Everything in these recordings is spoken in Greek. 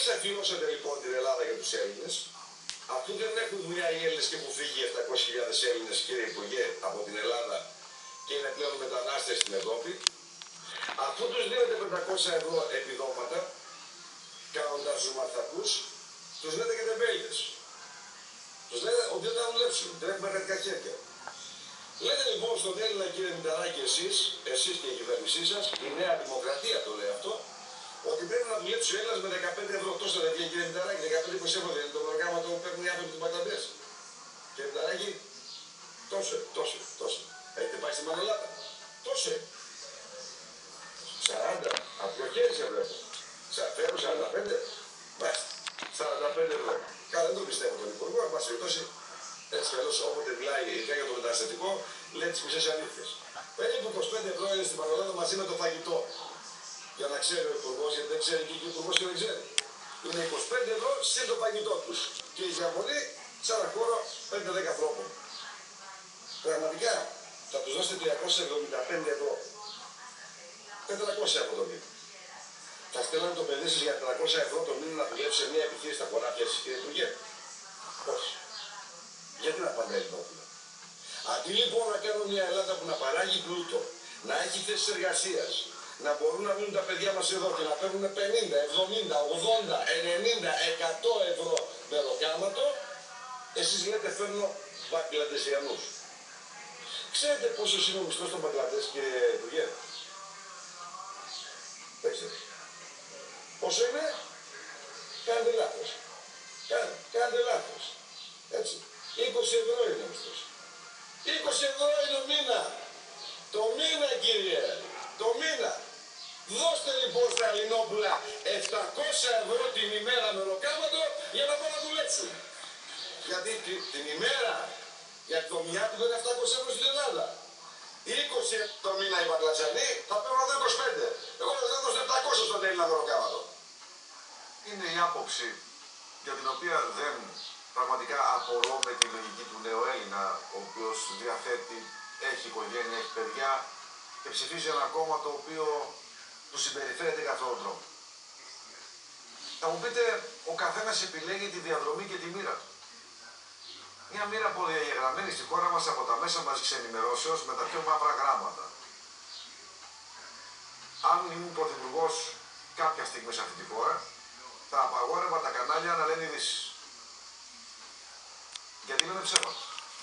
εξαφιώσατε λοιπόν την Ελλάδα για τους Έλληνες, αφού δεν έχουν δουλειά οι Έλληνες και έχουν φύγει 700.000 Έλληνες, κύριε Υπουργέ, από την Ελλάδα και είναι πλέον μετανάστες στην Ευρώπη, αφού τους δίνετε 500 ευρώ επιδόματα, κάνοντας τους μαθητακούς, τους λέτε και τεμπέληδες. Τους λέτε ότι δεν θα δουλέψουν, δεν έχουμε κρατικά χέρια. Λέτε λοιπόν στον Έλληνα, κύριε Μηταράκη, εσείς και η κυβέρνησή σας, η Νέα Δημοκρατία το λέει αυτό, ότι πρέπει να δουλέψει ο Έλληνας με 15 ευρώ. Τόσο δεν βγαίνει, κύριε Μηταράκη, 15-20 ευρώ δεν είναι το πρόγραμμα το παίρνουν οι άνθρωποι του Μπαγκλαντές. Κύριε Μηταράκη, τόσο. Έχετε πάει στη Μανολάτα. Τόσο. 40. Από το χέρι σε βλέπω. Φέρω 45. Μάλιστα. 45 ευρώ. Καλά, δεν το πιστεύω τον Υπουργό, εν πάση περιπτώσει. Έτσι κι αλλιώς όποτε μιλάει ειδικά για το μεταναστευτικό, λέει τις μισές αλήθειες. Περίπου 25 ευρώ είναι στην Μανολάτα μαζί με το φαγητό. Για να ξέρει ο Υπουργός, γιατί δεν ξέρει και ο Υπουργός και δεν ξέρει. Είναι 25 ευρώ συν το φαγητό τους. Και η διαμονή σε ένα χώρο 5-10 ανθρώπων. Πραγματικά θα τους δώσετε 375 ευρώ. 400 από το μήνα. Θα στέλνανε το παιδί σας για 400 ευρώ το μήνα να δουλέψει σε μια επιχείρηση στα χωράφια σας, κύριε Υπουργέ. Όχι. Γιατί να πάνε Ελληνόπουλα. Αντί λοιπόν να κάνουμε μια Ελλάδα που να παράγει πλούτο, να έχει θέσεις εργασίας, να μπορούν να μείνουν τα παιδιά μας εδώ και να παίρνουν 50, 70, 80, 90, 100 ευρώ μεροκάματο, εσείς λέτε φέρνω Μπαγκλαντεσιανούς. Ξέρετε πόσος είναι ο μισθός των Μπαγκλαντές, κύριε Υπουργέ? Δεν ξέρετε. Πόσο είναι? Κάνετε λάθος. Κάνετε λάθος. Έτσι. 20 ευρώ είναι ο μισθός. 20 ευρώ είναι το μήνα. Το μήνα, κύριε. Το μήνα. Δώστε λοιπόν στα Ελληνόπουλα 700 ευρώ την ημέρα μεροκάματο για να πάνε να δουλέψουν. Γιατί την ημέρα για το μια του είναι 700 ευρώ στην Ελλάδα. 20 το μήνα οι Μπαγκλατζανοί θα παίρνουν εδώ 25. Εγώ θα δώσω 700 στον Έλληνα μεροκάματο. Είναι η άποψη για την οποία δεν πραγματικά απορώ με τη λογική του νέου Έλληνα, ο οποίος διαθέτει, έχει οικογένεια, έχει παιδιά και ψηφίζει ένα κόμμα το οποίο του συμπεριφέρεται καθ' όλον τρόπο. Θα μου πείτε, ο καθένας επιλέγει τη διαδρομή και τη μοίρα του. Μια μοίρα πολυδιαγεγραμμένη στη χώρα μας από τα μέσα μαζικής ενημερώσεως με τα πιο μαύρα γράμματα. Αν ήμουν πρωθυπουργός κάποια στιγμή σε αυτή τη χώρα, θα απαγόρευα τα κανάλια να λένε ειδήσεις. Γιατί λένε ψέματα.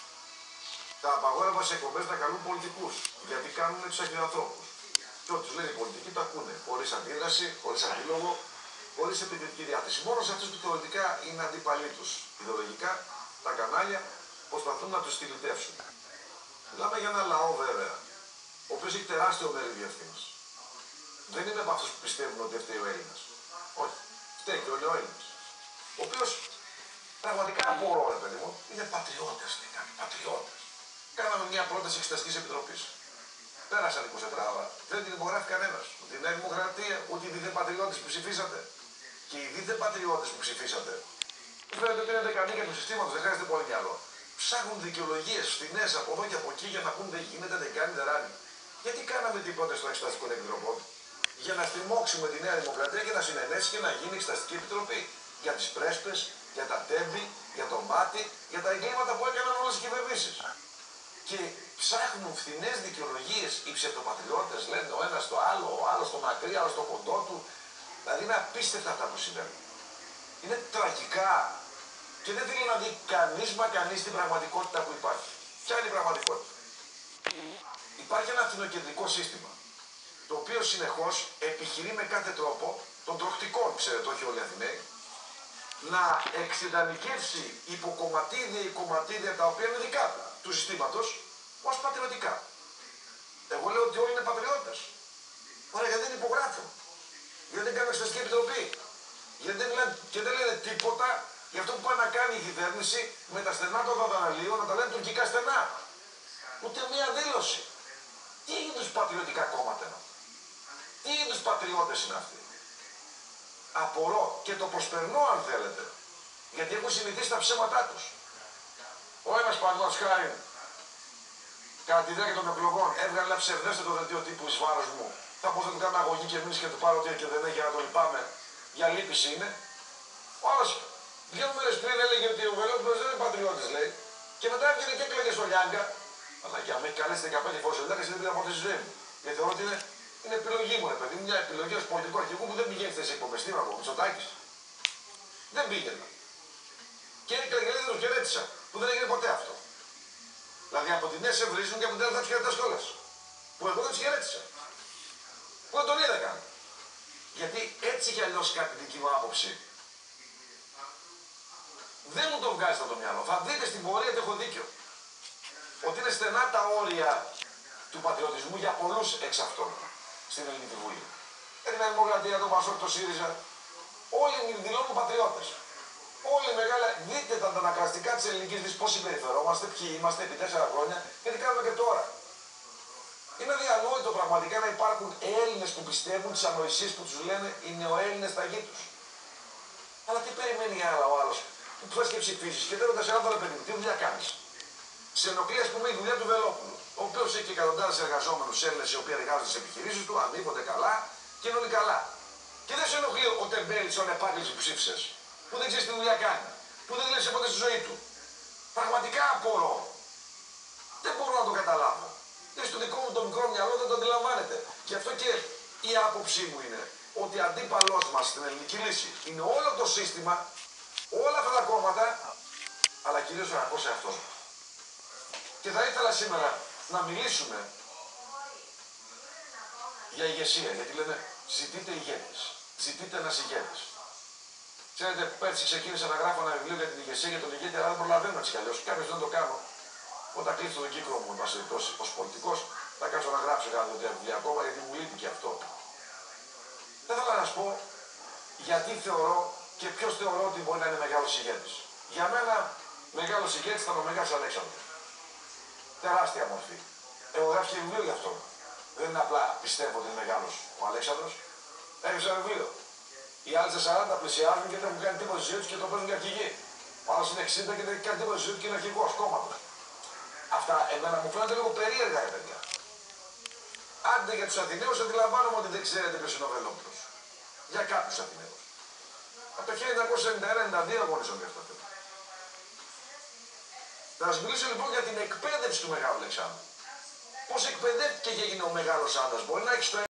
Θα απαγόρευα σε εκπομπές να καλούν πολιτικούς, γιατί κάνουν τους αγιοανθρώπους. Και ό,τι τους λένε οι πολιτικοί το ακούνε, χωρίς αντίδραση, χωρίς αντίλογο, χωρίς επικριτική διάθεση. Μόνο σε αυτούς που θεωρητικά είναι αντίπαλοι τους ιδεολογικά, τα κανάλια προσπαθούν να τους στυλιτεύσουν. Μιλάμε για ένα λαό βέβαια, ο οποίος έχει τεράστιο μερίδιο ευθύνης. Δεν είναι από αυτούς που πιστεύουν ότι φταίει ο Έλληνας. Όχι, φταίει και ο νεοέλληνας. Ο οποίος πραγματικά απορώ, ρε παιδί μου, είναι πατριώτες, πατριώτες. Κάναμε μια πρόταση εξεταστικής επιτροπής. Πέρασαν 24 ώρα. Δεν την υπογράφει κανένας. Ούτε η Νέα Δημοκρατία, ούτε οι δίθεν πατριώτες που ψηφίσατε. Και οι δίθεν πατριώτες που ψηφίσατε, τους φαίνεται ότι είναι δεκανίκια του συστήματος, δεν χρειάζεται πολύ μυαλό. Ψάχνουν δικαιολογίες φθηνές από εδώ και από εκεί για να πούν δεν γίνεται, δεν κάνει, δεν ράνει. Γιατί κάναμε την πρόταση των εξεταστικών επιτροπών? Για να στριμώξουμε τη Νέα Δημοκρατία και να συνενέσει και να γίνει εξεταστική επιτροπή. Για τις πρέσπες, για τα τέμπη, για το μάτι, για τα εγκλήματα που έκαναν όλες οι κυβερνήσεις. Και ψάχνουν φθηνές δικαιολογίες οι ψευτοπατριώτες, λένε ο ένας το άλλο, ο άλλος το μακρύ, ο άλλος το κοντό του. Δηλαδή είναι απίστευτα αυτά που συμβαίνουν. Είναι τραγικά και δεν θέλει να δει κανείς την πραγματικότητα που υπάρχει. Ποια είναι η πραγματικότητα? Υπάρχει ένα εθνοκεντρικό σύστημα, το οποίο συνεχώς επιχειρεί με κάθε τρόπο των τροχτικών, ξέρετε, όχι όλοι οι Αθηναίοι, να εξεντανικεύσει υποκομματίδια ή κομματίδια τα οποία είναι δικά του συστήματος ως πατριωτικά. Εγώ λέω ότι όλοι είναι πατριώτες. Ωραία, γιατί δεν υπογράφουν? Γιατί δεν κάνουν εξεταστική επιτροπή? Γιατί δεν λένε, και δεν λένε τίποτα για αυτό που πάει να κάνει η κυβέρνηση με τα στενά των Δαδαναλίων, να τα λένε τουρκικά στενά. Ούτε μία δήλωση. Τι είδους πατριωτικά κόμματα είναι αυτά? Τι είδους πατριώτες είναι αυτοί? Απορώ και το προσπερνώ αν θέλετε. Γιατί έχουν συνηθίσει τα ψέματά τους. Ο ένας παραδείγματος χάρη, κατά τη διάρκεια των εκλογών, έβγαλε ένα ψευδέστατο δελτίο τύπου εις βάρος μου. Θα πω θα του κάνω αγωγή και εμείς και του πάρω τι και δεν έχει, να το λυπάμαι. Για λύπηση είναι. Ο άλλος 2 μέρες πριν έλεγε ότι ο Βελόπουλος δεν είναι πατριώτης, λέει. Και μετά έβγαινε και έκλαιγε στο Λιάγκα. Αλλά και αν με έχει καλέσει 15 φορές ο Λιάγκας, δεν πήρε από τη ζωή μου. Γιατί θεωρώ ότι είναι επιλογή μου, ρε παιδί μου, μια επιλογή ως πολιτικό αρχηγού που δεν πηγαίνει στις εκπομπές. Τι να πω, Μητσοτάκης. Δεν πήγαινα. Και έκλαιγε, δεν τον χαιρέτησα. Που δεν έγινε ποτέ αυτό. Δηλαδή από την ΕΣΕ βρίζουν και από την ΕΛ θα τους χαιρετάς κιόλας. Που εγώ δεν τους χαιρέτησα. Που δεν τον είδα καν. Γιατί έτσι κι αλλιώς κάτι δική μου άποψη δεν μου το βγάζει από το μυαλό. Θα δείτε στην πορεία ότι έχω δίκιο. Ότι είναι στενά τα όρια του πατριωτισμού για πολλούς εξ αυτών στην Ελληνική Βουλή. Για την Δημοκρατία, τον Πασόκ, τον ΣΥΡΙΖΑ. Όλοι δηλώνουν πατριώτες. Όλοι μεγάλα. Δείτε τα αναγκαστικά της ελληνικής βουλής πώς συμπεριφερόμαστε, ποιοι είμαστε επί 4 χρόνια και τι κάνουμε και τώρα. Είναι διανόητο πραγματικά να υπάρχουν Έλληνες που πιστεύουν τις ανοησίες που τους λένε οι νεοέλληνες ταγοί τους. Αλλά τι περιμένει ο άλλος που θες και ψηφίσεις και τέλος ένα άλλο παιδί, τι δουλειά κάνεις. Σε ενοχλεί, ας πούμε, η δουλειά του Βελόπουλου, ο οποίος έχει εκατοντάδες εργαζόμενους Έλληνες οι οποίοι εργάζονται στις επιχειρήσεις του, αμείβονται καλά και είναι όλοι καλά. Και δεν σε ενοχλεί ο τεμπέλης, ο ανεπάγγελτος που ψήφισες, που δεν ξέρεις τι δουλειά κάνει, που δεν δούλεψε ποτέ στη ζωή του. Πραγματικά απορώ. Δεν μπορώ να το καταλάβω. Και στο δικό μου το μικρό μυαλό δεν το αντιλαμβάνεται. Γι' αυτό και η άποψή μου είναι ότι αντίπαλός μας στην ελληνική λύση είναι όλο το σύστημα, όλα αυτά τα κόμματα, αλλά κυρίως ο κακός εαυτός μας. Και θα ήθελα σήμερα να μιλήσουμε για ηγεσία, γιατί λένε ζητείτε ηγέτης, ζητείτε ένας ηγέτης. Ξέρετε, πέρσι ξεκίνησα να γράφω ένα βιβλίο για την ηγεσία, για τον ηγέτη, αλλά δεν προλαβαίνω έτσι κι αλλιώς. Κάποιος δεν το κάνω. Όταν κλείσω τον κύκλο μου, ως πολιτικός, θα κάτσω να γράψω κάνα 2-3 βιβλία ακόμα, γιατί μου λείπει και αυτό. Δεν θέλω να σας πω γιατί θεωρώ και ποιος θεωρώ ότι μπορεί να είναι μεγάλος ηγέτης. Για μένα, μεγάλος ηγέτης ήταν ο Μέγας Αλέξανδρος. Τεράστια μορφή. Έχω γράψει και βιβλίο γι' αυτό. Δεν είναι απλά πιστεύω ότι είναι μεγάλος ο Αλέξανδρος. Έγραψα ένα βιβλίο. Οι άλλοι σε 40 πλησιάζουν και δεν έχουν κάνει τίποτα στη ζωή τους και το παίζουν για αρχηγοί. Ο άλλος είναι 60 και δεν έχει κάνει τίποτα στη ζωή του και είναι αρχηγός κόμματος. Αυτά εμένα μου φαίνονται λίγο περίεργα, παιδιά. Άντε για τους Αθηναίους αντιλαμβάνομαι ότι δεν ξέρετε ποιος είναι ο Βελόπουλος. Για κάποιους Αθηναίους. Από το 1991-92 αγωνίζονται αυτά. Θα σας μιλήσω λοιπόν για την εκπαίδευση του Μεγάλου Αλεξάνδρου. Πώς εκπαιδεύτηκε και έγινε ο μεγάλος άντρας. Μπορεί να έχει το